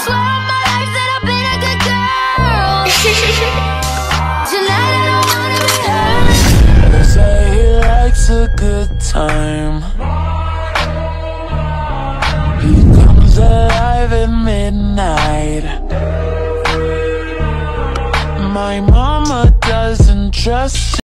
swear on my life that I've been a good girl. Tonight I don't wanna be hurt. They say he likes a good time. He comes alive at midnight. My mama doesn't trust